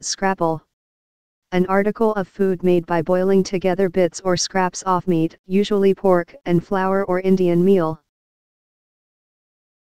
Scrapple. An article of food made by boiling together bits or scraps of meat, usually pork and flour or Indian meal.